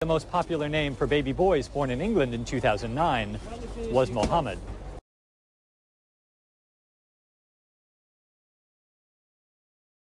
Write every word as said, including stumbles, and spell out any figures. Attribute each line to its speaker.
Speaker 1: The most popular name for baby boys born in England in two thousand nine was Mohammed.